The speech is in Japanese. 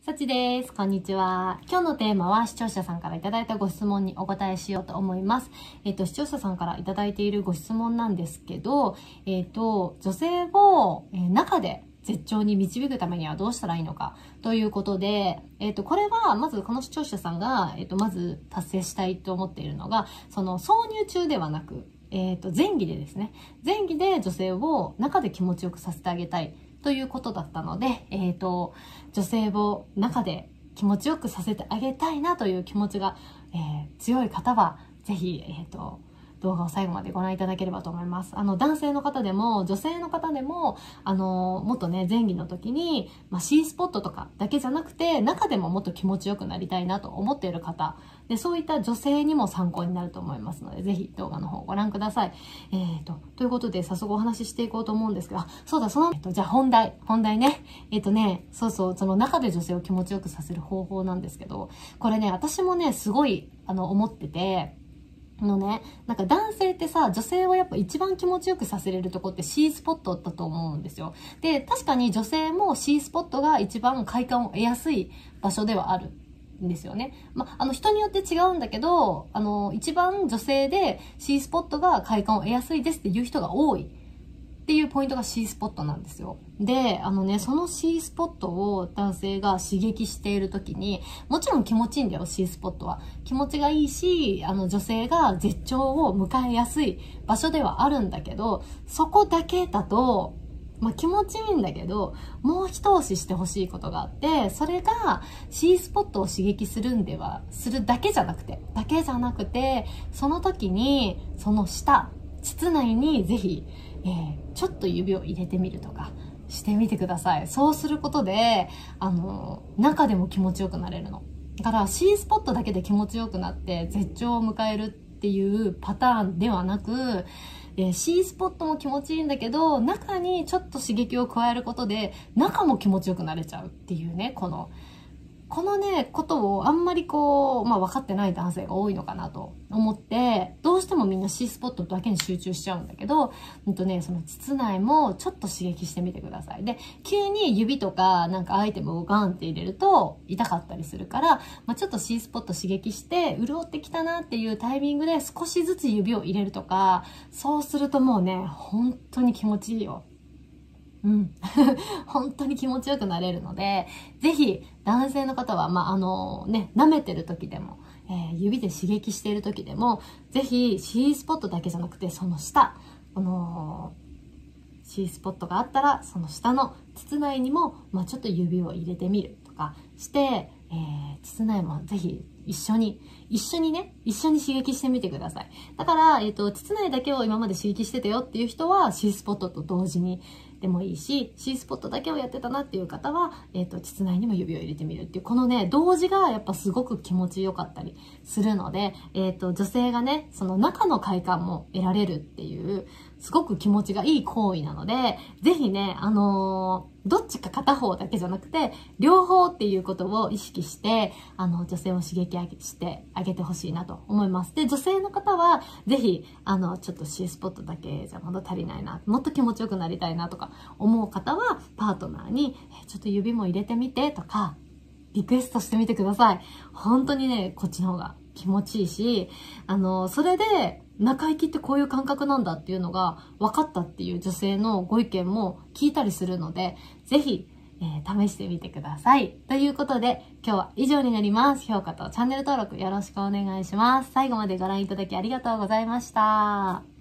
さちです。こんにちは。今日のテーマは視聴者さんからいただいたご質問にお答えしようと思います。視聴者さんからいただいているご質問なんですけど、女性を中で絶頂に導くためにはどうしたらいいのかということで、これはまずこの視聴者さんが、まず達成したいと思っているのが、その挿入中ではなく、前期でですね、前期で女性を中で気持ちよくさせてあげたいということだったので、女性を中で気持ちよくさせてあげたいなという気持ちが、強い方は、ぜひ、動画を最後までご覧いただければと思います。男性の方でも、女性の方でも、もっとね、前期の時に、C スポットとかだけじゃなくて、中でももっと気持ちよくなりたいなと思っている方、で、そういった女性にも参考になると思いますので、ぜひ動画の方をご覧ください。ということで、早速お話ししていこうと思うんですが、そうだ、じゃあ本題ね。その中で女性を気持ちよくさせる方法なんですけど、これね、私もね、すごい、思ってて、なんか男性ってさ、女性をやっぱ一番気持ちよくさせれるとこって C スポットだと思うんですよ。で、確かに女性も C スポットが一番快感を得やすい場所ではあるんですよね。人によって違うんだけど、一番女性で C スポットが快感を得やすいですっていう人が多い。っていうポイントが C スポットなんですよ。で、その C スポットを男性が刺激している時に、もちろん気持ちいいんだよ、C スポットは。気持ちがいいし、女性が絶頂を迎えやすい場所ではあるんだけど、そこだけだと、気持ちいいんだけど、もう一押ししてほしいことがあって、それが C スポットを刺激するだけじゃなくて、その時に、その下、膣内にぜひ、ちょっと指を入れてみるとかしてみてください。そうすることで、中でも気持ちよくなれるの。だから C スポットだけで気持ちよくなって絶頂を迎えるっていうパターンではなく、C スポットも気持ちいいんだけど、中にちょっと刺激を加えることで、中も気持ちよくなれちゃうっていうね、このね、ことをあんまり分かってない男性が多いのかなと思って、どうしてもみんな C スポットだけに集中しちゃうんだけど、その膣内もちょっと刺激してみてください。で、急に指とかなんかアイテムをガンって入れると痛かったりするから、ちょっと C スポット刺激して、潤ってきたなっていうタイミングで少しずつ指を入れるとか、そうするともうね、本当に気持ちいいよ。本当に気持ちよくなれるので、ぜひ男性の方は、舐めてる時でも、指で刺激している時でも、ぜひ C スポットだけじゃなくて、その下、C スポットがあったら、その下の膣内にも、ちょっと指を入れてみるとかして、膣内もぜひ一緒に刺激してみてください。だから、膣内だけを今まで刺激してたよっていう人は C スポットと同時にでもいいし、C スポットだけをやってたなっていう方は、膣内にも指を入れてみるっていう、このね、同時がやっぱすごく気持ちよかったりするので、女性がね、その中の快感も得られるっていう、すごく気持ちがいい行為なので、ぜひね、どっちか片方だけじゃなくて、両方っていうことを意識して、女性を刺激してあげてほしいなと思います。で、女性の方は、ぜひ、ちょっと C スポットだけじゃまだ足りないな、もっと気持ちよくなりたいなとか思う方は、パートナーに、ちょっと指も入れてみてとか、リクエストしてみてください。本当にね、こっちの方が気持ちいいし、それで、中行きってこういう感覚なんだっていうのが分かったっていう女性のご意見も聞いたりするので、ぜひ、試してみてください。ということで、今日は以上になります。評価とチャンネル登録よろしくお願いします。最後までご覧いただきありがとうございました。